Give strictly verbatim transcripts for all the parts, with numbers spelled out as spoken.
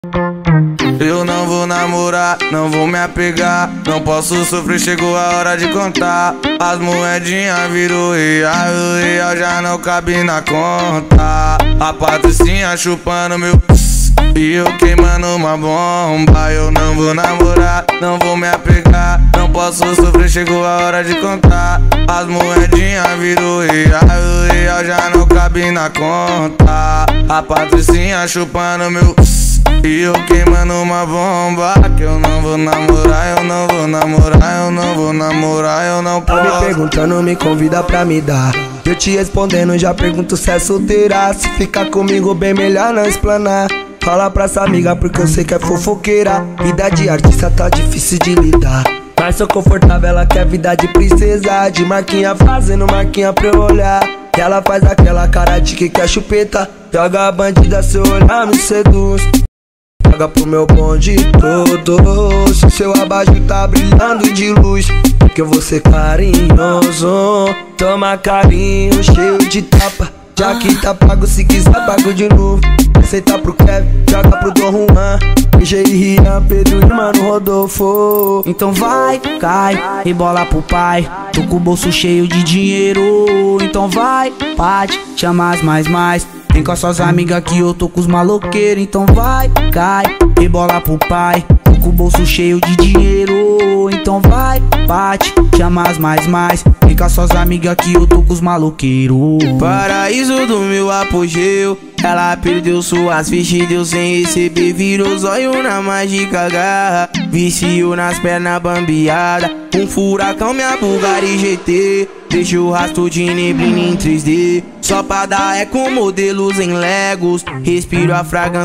Eu não vou namorar, não vou me apegar, não posso sofrer, chegou a hora de contar. As moedinhas virou real, o real já não cabe na conta. A patricinha chupando meu pss, e eu queimando uma bomba. Eu não vou namorar, não vou me apegar, não posso sofrer, chegou a hora de contar. As moedinhas virou real, o real já não cabe na conta. A patricinha chupando meu pss, e eu queimando uma bomba. Que eu não vou namorar, eu não vou namorar, eu não vou namorar, eu não posso. Tá me perguntando, me convida pra me dar. Eu te respondendo, já pergunto se é solteira. Se ficar comigo, bem melhor não explanar. Fala pra essa amiga porque eu sei que é fofoqueira. Vida de artista tá difícil de lidar, mas sou confortável, ela quer vida de princesa. De marquinha fazendo marquinha pra eu olhar. E ela faz aquela cara de que quer chupeta. Joga a bandida, seu olhar me seduz. Joga pro meu bonde todo. Se seu abaixo tá brilhando de luz, que eu vou ser carinhoso. Toma carinho, cheio de tapa. Já que tá pago, se quiser pago de novo. Aceita pro Kevin, joga pro Dom Juan, G I, Rian, Pedro e Mano Rodolfo. Então vai, cai, e bola pro pai. Tô com o bolso cheio de dinheiro. Então vai, pode, chama as mais mais. Vem com as suas amigas que eu tô com os maloqueiros. Então vai, cai, e bola pro pai. Tô com o bolso cheio de dinheiro. Então vai, bate, chama as mais mais. Vem com as suas amigas que eu tô com os maloqueiros. Paraíso do meu apogeu, ela perdeu suas fichas, deu sem receber. Virou zóio na mágica garra, viciou nas pernas bambeada. Um furacão, minha Bugatti G T, deixa o rastro de neblina em três D. Só pra dar é com modelos em Legos. Respiro a fragrância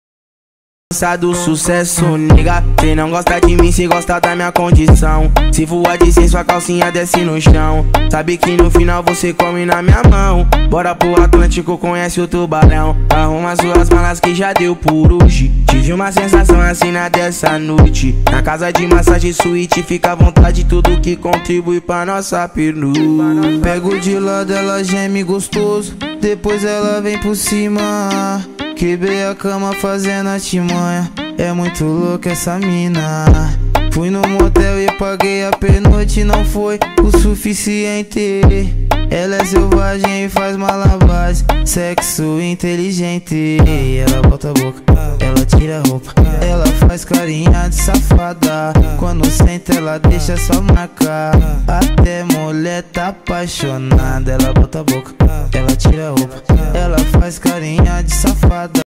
do sucesso, nega. Cê não gosta de mim, cê gosta da minha condição. Se voar de sem, sua calcinha desce no chão. Sabe que no final você come na minha mão. Bora pro Atlântico, conhece o tubarão. Arruma suas malas que já deu por hoje. Tive uma sensação assim na dessa noite. Na casa de massagem suíte, fica à vontade, tudo que contribui pra nossa pernuta. Pego de lado, ela geme gostoso, depois ela vem por cima. Quebrei a cama fazendo a timanha, é muito louca essa mina. Fui no motel e paguei a pernoite, não foi o suficiente. Ela é selvagem e faz malabares, sexo inteligente. Ela bota a boca, ela tira a roupa, ela faz carinha de safada. Quando senta ela deixa só marcar, até mulher tá apaixonada. Ela bota a boca, ela tira a roupa, ela faz carinha de safada.